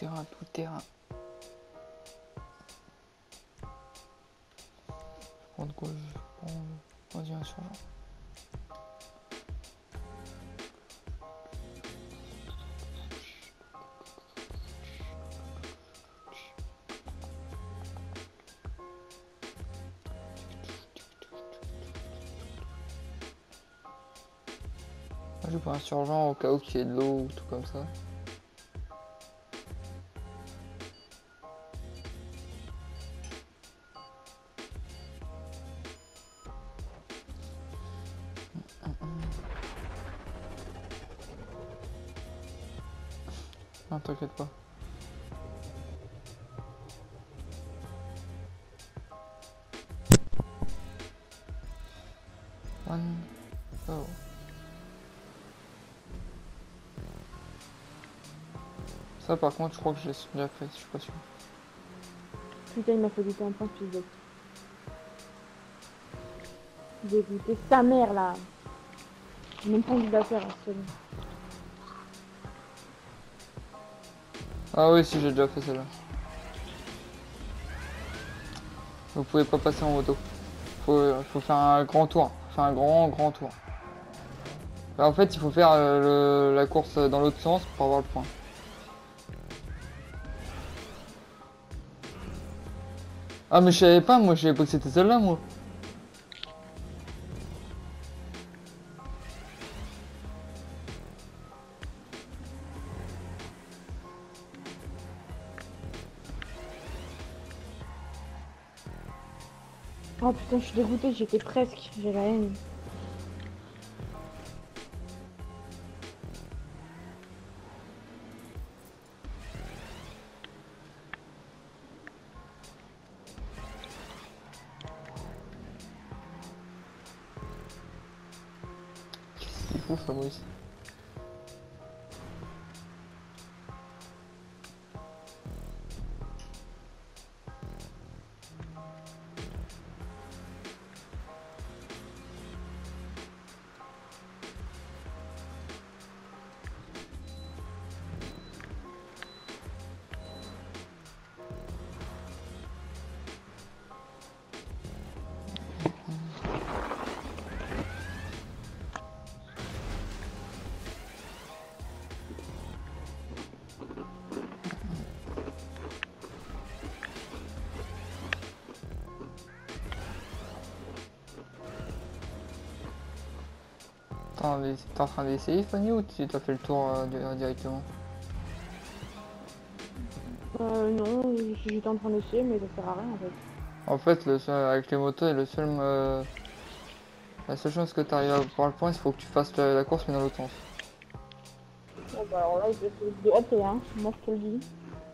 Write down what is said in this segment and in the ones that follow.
terrain, tout terrain. Je prends de gauche, je prends vas-y un surgeon. Moi je prends un surgeon au cas où qu'il y ait de l'eau ou tout comme ça. Non, t'inquiète pas. One, go. Ça par contre je crois que je l'ai déjà fait, je suis pas sûr. Putain, il m'a fait goûter un point de pizza. Dégoûté sa mère là. J'ai même pas envie de la faire, seule. Ah oui, si j'ai déjà fait celle-là. Vous pouvez pas passer en moto. Faut faire un grand tour. Faire un grand tour. Bah, en fait, il faut faire la course dans l'autre sens pour avoir le point. Ah mais je savais pas, moi je savais pas que c'était celle-là moi. Oh putain, je suis dégoûtée, j'étais presque. J'ai la haine. Qu'est-ce qu'il faut Fabrice? T'es en train d'essayer Fanny ou tu t'as fait le tour directement? Non, j'étais en train d'essayer, mais ça sert à rien en fait. En fait, avec les motos, la seule chose que tu arrives à avoir le point, il faut que tu fasses la course mais dans l'autre sens. Bon, bah alors là, je vais essayer de hâter, hein. Moi, je te le dis.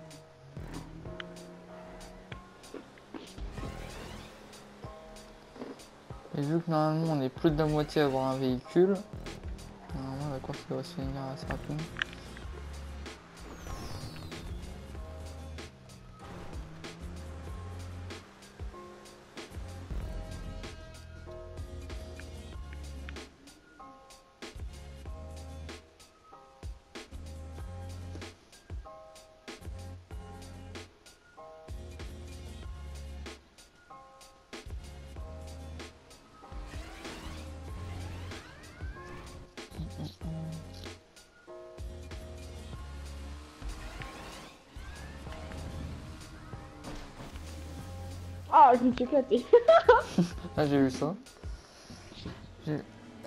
Et vu que normalement on est plus de la moitié à avoir un véhicule, normalement la course devrait se finir assez rapidement. Ah, je me suis éclatée. Ah j'ai vu ça. J'ai-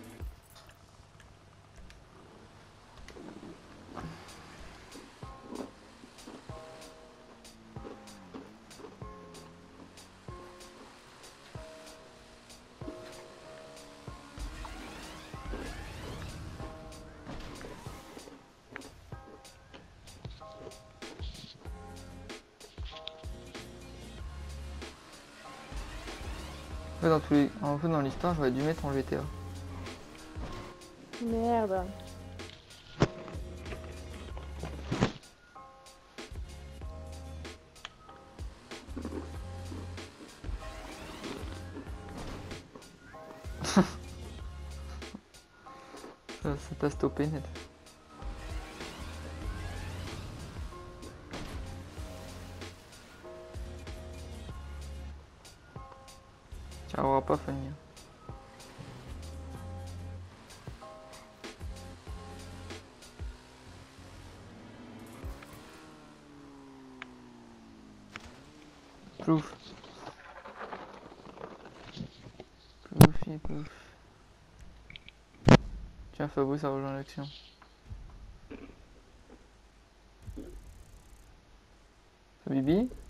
En fait, dans l'histoire, j'aurais dû mettre en GTA. Merde. Ça t'a stoppé net. Tu n'auras pas Fanny. Plouf. Plouf, plouf. Tiens, Fabo, ça rejoint l'action. Bibi